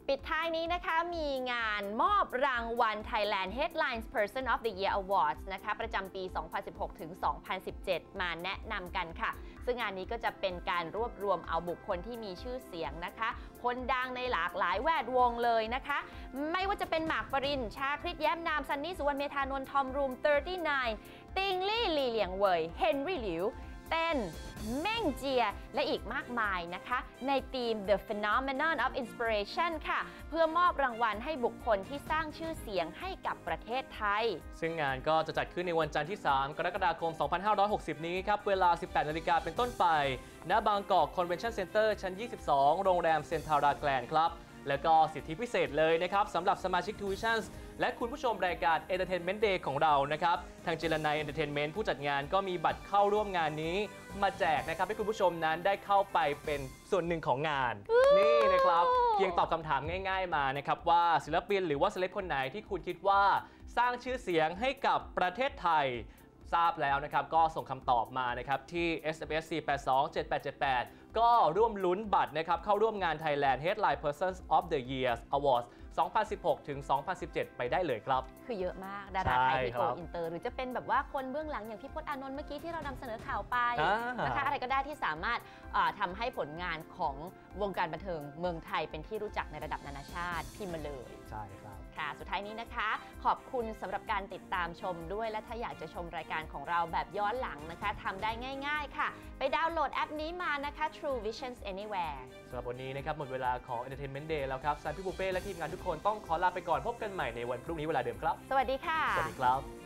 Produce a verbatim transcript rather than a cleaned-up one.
ปิดท้ายนี้นะคะมีงานมอบรางวัล Thailand Headlines Person of the Year Awards นะคะประจำปี สองพันสิบหก ถึง สองพันสิบเจ็ด มาแนะนำกันค่ะซึ่งงานนี้ก็จะเป็นการรวบรวมเอาบุคคลที่มีชื่อเสียงนะคะคนดังในหลากหลายแวดวงเลยนะคะไม่ว่าจะเป็นหมากปรินชาคริตแย้มนามซันนี่สุวรรณเมธานนท์ทอมรูมสามสิบเก้าติงลี่หลี่เหลียงเว่ยเฮนรี่หลิวเต้นเม่งเจียและอีกมากมายนะคะในทีม The Phenomenon of Inspiration ค่ะเพื่อมอบรางวัลให้บุคคลที่สร้างชื่อเสียงให้กับประเทศไทยซึ่งงานก็จะจัดขึ้นในวันจันทร์ที่ สาม กรกฎาคม สองพันห้าร้อยหกสิบ นี้ครับเวลา สิบแปดนาฬิกาเป็นต้นไปณบางกอก Convention Center ชั้น ยี่สิบสอง โรงแรมเซ็นทราแกรนด์ครับแล้วก็สิทธิพิเศษเลยนะครับสำหรับสมาชิก Tuitions และคุณผู้ชมรายการ Entertainment Day ของเรานะครับทางเจรไน Entertainment ผู้จัดงานก็มีบัตรเข้าร่วมงานนี้มาแจกนะครับให้คุณผู้ชมนั้นได้เข้าไปเป็นส่วนหนึ่งของงานนี่นะครับเพียงตอบคำถามง่ายๆมานะครับว่าศิลปินหรือว่าเซเลบคนไหนที่คุณคิดว่าสร้างชื่อเสียงให้กับประเทศไทยทราบแล้วนะครับก็ส่งคำตอบมานะครับที่ เอส เอ็ม เอส สี่ แปด สอง เจ็ด แปด เจ็ด แปด ก็ร่วมลุ้นบัตรนะครับเข้าร่วมงาน Thailand Headline Persons of the Year Awards สองพันสิบหก ถึง สองพันสิบเจ็ด ไปได้เลยครับคือเยอะมากดาราไทยที่โกอินเตอร์หรือจะเป็นแบบว่าคนเบื้องหลังอย่างพี่พจน์อานนท์เมื่อกี้ที่เรานำเสนอข่าวไปนะคะอะไรก็ได้ที่สามารถทำให้ผลงานของวงการบันเทิงเมืองไทยเป็นที่รู้จักในระดับนานาชาติพิมพ์มาเลยใช่ครับค่ะสุดท้ายนี้นะคะขอบคุณสำหรับการติดตามชมด้วยและถ้าอยากจะชมรายการของเราแบบย้อนหลังนะคะทำได้ง่ายๆค่ะไปดาวน์โหลดแอปนี้มานะคะ True Visions Anywhere สำหรับวันนี้นะครับหมดเวลาของ Entertainment Day แล้วครับซันพี่ปูเป้และทีมงานทุกคนต้องขอลาไปก่อนพบกันใหม่ในวันพรุ่งนี้เวลาเดิมครับสวัสดีค่ะสวัสดีครับ